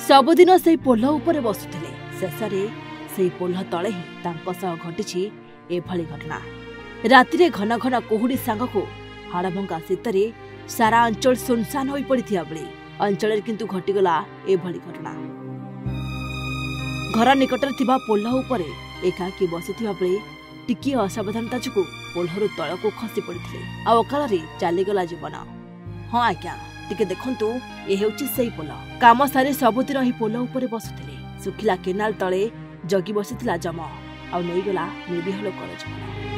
सबुदिन से पोल उपरे बसुथिले शेषरे से पोल तले ही तांको सह घटिछि एभली घटना। रातिरे घन घन कुहुड़ी सांगको हाड़भंगा शीतरे सारा अंचल सुनसान होई पड़िथिया बेले अंचल किंतु घटिगला एभली घटना। घर निकटरे थिबा पोल उपरे एकाकी बसिथिबा बेले टिकी असावधानता जोगु पोलहरु तळको खसी पड़िथिले आ अकाଳରେ चालीगला जीवन। हाँ आज्ञा टिके देखंतु ए हेउछि सेही पोल। काम सारी सबुदिन ही पोल उपरे बसुथिले सुखिला केनाल तळे जगी बसिथिला जम आ नईगला निर्विह लोकर जीवन।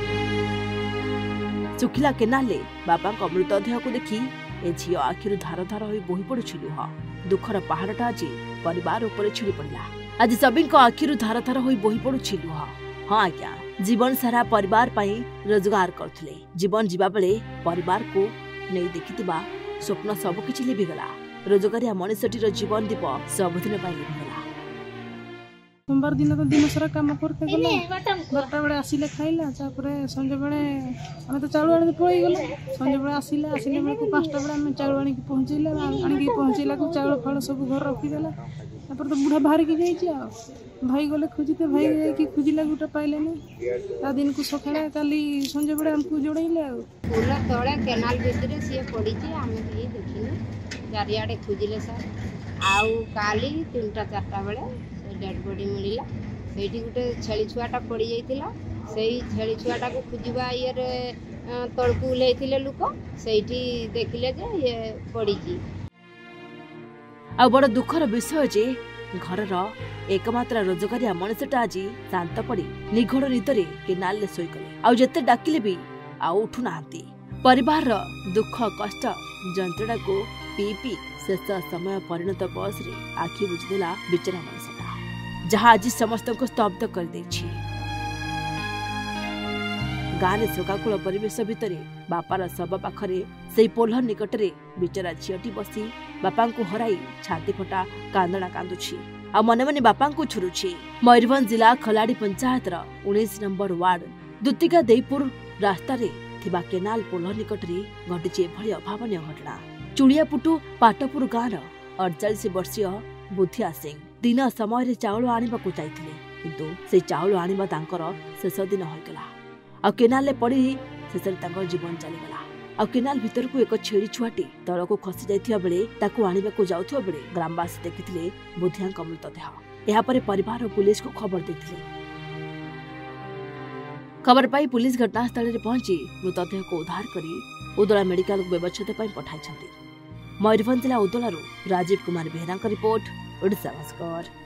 सुखिला केनाले बापांको मृतदेह को देखि ए झियो आखिरु धार धार होई बोही पड़ुछि लुह। दुखर पहाड़टा आज परिवार उपरे छिड़ी पड़िला। आज सबींको आखिरु धार धार होई बोही पड़ुछि लुह। हाँ आज्ञा जीवन सारा परिवार पाई रोजगार करथिले। जीवन जीवा बेले परिवार को नहीं देखिथिबा स्वप्न सबकिछि लिभिगला। रोजगारिया मनुष्यटीर जीवन दीप सबुदिन पाई लिभिगला। सोमवार दिन तो दिन सारा काम करते गला 12टा बेले आसिले खाइला तापरे संजे बेले आमे तो चाउल आनी पळई गला। संजे बेले आसिले बेले को 5टा बेले आमे चाउल आनी पहुंचैला आनी पहुंचैला को चाउल फळ सब घर रखी देला। तापर तो बुढ़ा बाहर की जाइछि आ भाई गले खोजिते भाई जाई की खोजिला गुटा पाइले नै ता दिन को सखाळे काली संजे बेले हमकु जोड़ैले आ पुल तळे केनाल भितरे सिए पड़ीछि आमे भी देखिनु चारियाडे खोजिले सर आउ काली 3टा 4टा बेले डेड बॉडी मिलला। सेठी गुटे छेली छुआटा पड़ी जाइतिला सेही छेली छुआटा को खुजिबा इयर तळकु उलेइतिले लोक सेठी देखिले जे ये पड़ीछि। आ बड़ दुखर विषय जे घरर एकमात्र रोजगारिया मनुष्यटा आज शांत पड़ी निघोड़ निदरे केनाल ले सोई गले। आ जेते डाकिले भी आ उठु नांती। परिवार दुख कष्ट जंत्रणा को पी पी शेष समय परिणत बयस रे आखि बुझदेला बिचरा मनुष्यटा जहाँ आज समस्त को स्तब्ध कर देछि। गाँव शोकाकुल परिवेश भितरे बापार शव पाखरे से पोलर निकटरे बिचरा झीटी बसी बापा को हराई छाती फटा कांदना कांदुछि आ मने मने बापा को छुरुछि। मयूरभंज जिला खलाड़ी पंचायत 19 नंबर वार्ड दुतिका देईपुर रास्ता रे थिबा केनाल पोलर निकटरे घटिछि एभली अभावनीय घटना। चुड़ियापुटु पाटपुर गाँव 48 वर्षीय बुधिया सिंह दिन समय चाउल आनिबा को जाइथिले किंतु से चाउल आनिबा तांकर शेष दिन होइगला। आ केनाल पड़ी शेष जीवन चलीगला। आ केनाल भीतर को एक छेड़ी छुआटी तल को खसी जाइथिबा बेले ताकू आनिबा को जाउथिबा बेले ग्रामवासी देखिथिले बुधियाଙ୍କ मृतदेह। एहा परे परिवार और पुलिस को खबर देथिले। खबर पाई पुलिस घटनास्थल रे पहुंची मृतदेह को उद्धार करी उदला मेडिकल को व्यवस्था पई पठाइछन्ती। मयूरभंज जिला उदलारू राजीव कुमार बेहरा रिपोर्ट ओडिशा भास्कर।